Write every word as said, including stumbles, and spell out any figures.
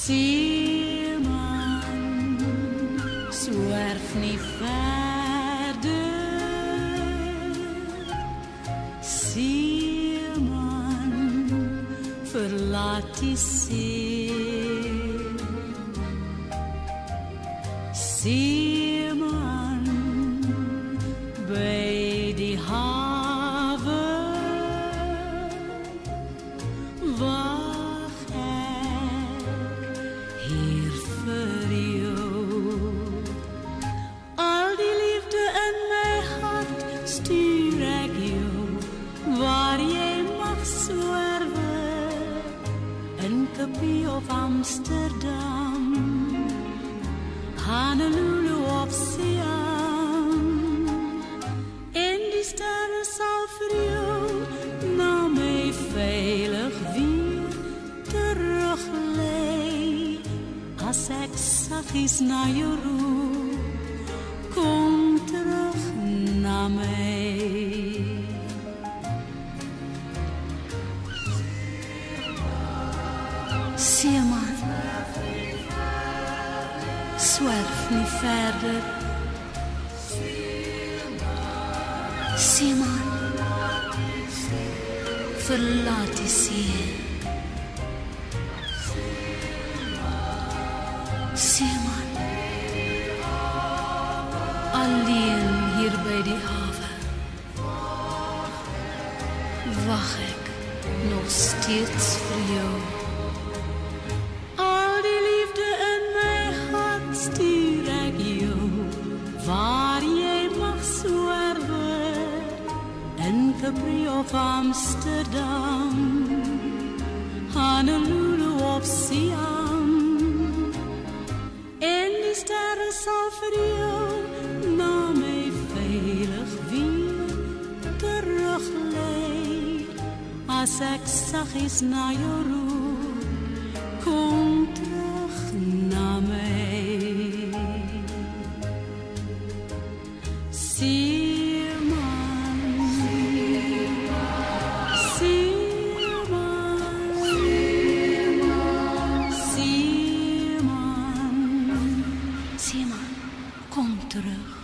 Seeman, zwerf nie verder. Seeman, verlaat die see. Seeman, by die hawe, wag ek hier vir jou. Al die liefde in my hart stuur ek jou, waar jy mag swerwe, in Capri of Amsterdam, Honolulu of Siam. En die sterre sal vir jou na my veilig weer teruglei, as ek saggies na jou roep, kom terug na my. Seeman, zwerf nie verder. Seeman, verlaat die see. Seeman, alleen hier by die hawe, wag ek nog steeds vir jou. Al die liefde in my hart stuur ek jou, waar jy mag swerwe, in Capri of Amsterdam, Honolulu of Siam. En die sterre sal vir jou na my veilig weer teruglei, as ek saggies na jou roep, kom terug na my. Seeman, Seeman, Seeman, Seeman, kom terug.